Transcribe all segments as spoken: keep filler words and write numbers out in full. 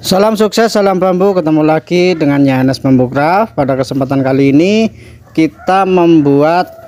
Salam sukses, salam bambu. Ketemu lagi dengan Yohanes Bambu Craft. Pada kesempatan kali ini kita membuat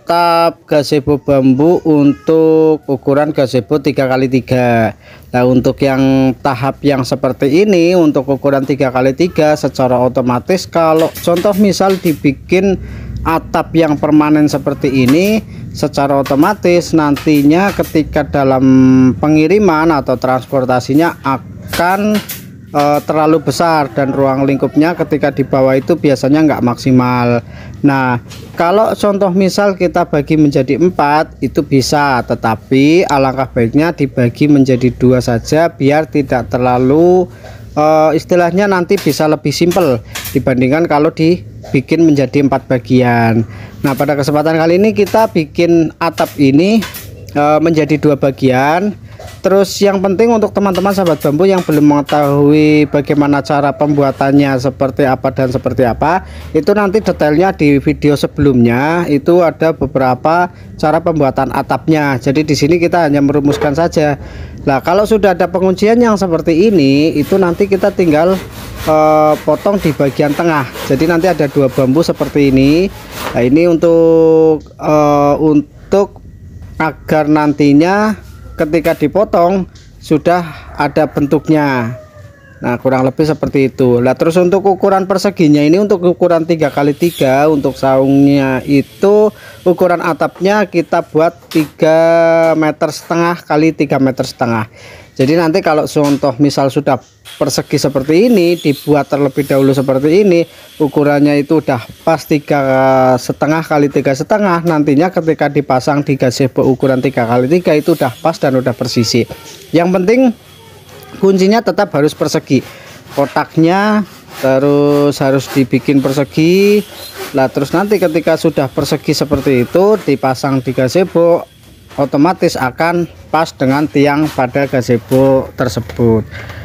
atap gazebo bambu untuk ukuran gazebo tiga kali tiga. Nah, untuk yang tahap yang seperti ini, untuk ukuran tiga kali tiga, secara otomatis kalau contoh misal dibikin atap yang permanen seperti ini, secara otomatis nantinya ketika dalam pengiriman atau transportasinya akan Uh, terlalu besar dan ruang lingkupnya ketika di bawah itu biasanya nggak maksimal. Nah, kalau contoh misal kita bagi menjadi empat itu bisa, tetapi alangkah baiknya dibagi menjadi dua saja biar tidak terlalu uh, istilahnya nanti bisa lebih simpel dibandingkan kalau dibikin menjadi empat bagian. Nah, pada kesempatan kali ini kita bikin atap ini uh, menjadi dua bagian. Terus yang penting untuk teman-teman sahabat bambu yang belum mengetahui bagaimana cara pembuatannya seperti apa dan seperti apa, itu nanti detailnya di video sebelumnya itu ada beberapa cara pembuatan atapnya. Jadi di sini kita hanya merumuskan saja. Nah, kalau sudah ada penguncian yang seperti ini, itu nanti kita tinggal uh, potong di bagian tengah. Jadi nanti ada dua bambu seperti ini. Nah, ini untuk uh, untuk agar nantinya ketika dipotong sudah ada bentuknya. Nah, kurang lebih seperti itu. Nah, terus untuk ukuran perseginya ini untuk ukuran tiga kali tiga, untuk saungnya itu ukuran atapnya kita buat tiga meter setengah kali tiga meter setengah. Jadi nanti kalau contoh misal sudah persegi seperti ini, dibuat terlebih dahulu seperti ini, ukurannya itu udah pas tiga setengah kali tiga setengah, nantinya ketika dipasang di gazebo ukuran tiga kali tiga itu udah pas dan udah persisi. Yang penting kuncinya tetap harus persegi, kotaknya terus harus dibikin persegi. Lah terus nanti ketika sudah persegi seperti itu dipasang di gazebo, otomatis akan pas dengan tiang pada gazebo tersebut.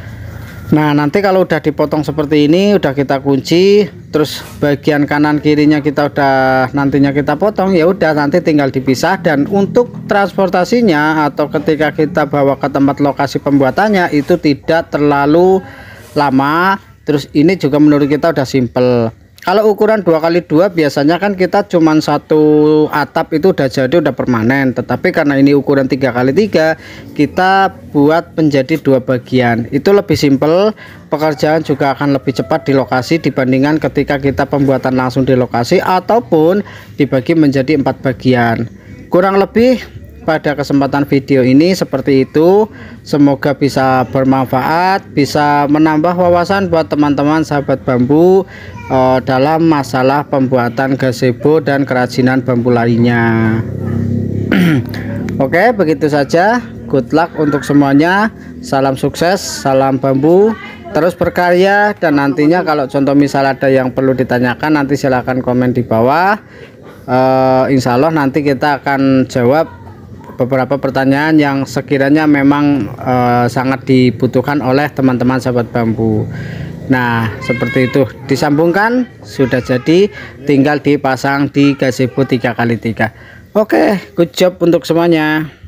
Nah, nanti kalau udah dipotong seperti ini, udah kita kunci, terus bagian kanan kirinya kita udah nantinya kita potong, ya udah nanti tinggal dipisah. Dan untuk transportasinya atau ketika kita bawa ke tempat lokasi pembuatannya itu tidak terlalu lama. Terus ini juga menurut kita udah simple. Kalau ukuran dua kali dua biasanya kan kita cuman satu atap itu udah jadi, udah permanen. Tetapi karena ini ukuran tiga kali tiga, kita buat menjadi dua bagian. Itu lebih simpel, pekerjaan juga akan lebih cepat di lokasi dibandingkan ketika kita pembuatan langsung di lokasi ataupun dibagi menjadi empat bagian. Kurang lebih pada kesempatan video ini seperti itu. Semoga bisa bermanfaat, bisa menambah wawasan buat teman-teman sahabat bambu uh, dalam masalah pembuatan gazebo dan kerajinan bambu lainnya. Oke, begitu saja. Good luck untuk semuanya. Salam sukses, salam bambu, terus berkarya. Dan nantinya kalau contoh misal ada yang perlu ditanyakan, nanti silahkan komen di bawah. uh, Insya Allah nanti kita akan jawab beberapa pertanyaan yang sekiranya memang uh, sangat dibutuhkan oleh teman-teman sahabat bambu. Nah, seperti itu disambungkan, sudah jadi, tinggal dipasang di gazebo tiga kali tiga. Oke, good job untuk semuanya.